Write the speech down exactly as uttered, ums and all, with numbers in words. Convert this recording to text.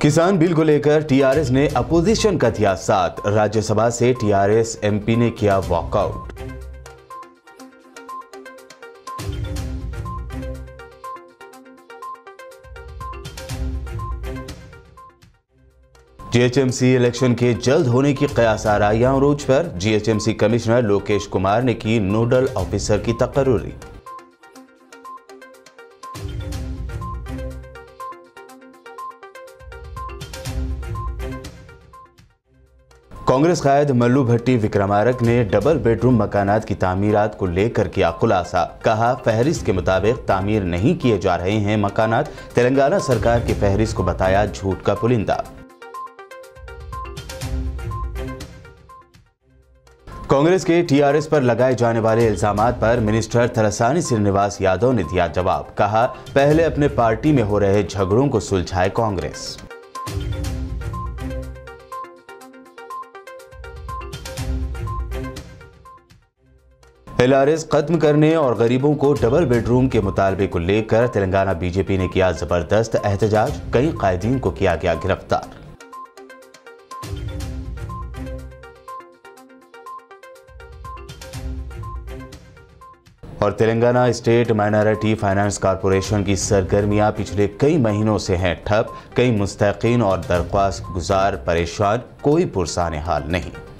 किसान बिल को लेकर टीआरएस ने अपोजिशन का दिया साथ। राज्यसभा से टीआरएस एमपी ने किया वॉकआउट। जीएचएमसी इलेक्शन के जल्द होने की कयास आराइयां अरूज पर। जीएचएमसी कमिश्नर लोकेश कुमार ने की नोडल ऑफिसर की तकर्रुरी। कांग्रेस कायद मल्लू भट्टी विक्रमारक ने डबल बेडरूम मकानात की तामीरात को लेकर किया खुलासा। कहा, फहरिस्त के मुताबिक तामीर नहीं किए जा रहे हैं मकानात। तेलंगाना सरकार की फहरिस्त को बताया झूठ का पुलिंदा। कांग्रेस के टीआरएस पर लगाए जाने वाले इल्जामात पर मिनिस्टर थलसानी श्रीनिवास यादव ने दिया जवाब। कहा, पहले अपने पार्टी में हो रहे झगड़ों को सुलझाए कांग्रेस। एलआरएस खत्म करने और गरीबों को डबल बेडरूम के मुतालबे को लेकर तेलंगाना बीजेपी ने किया जबरदस्त एहतजाज। कई कायदीन को किया गया गिरफ्तार। और Telangana state minority finance corporation की सरगर्मियां पिछले कई महीनों से हैं ठप। कई मुस्तहिकीन और दरख्वास्त गुजार परेशान, कोई पुरसाने हाल नहीं।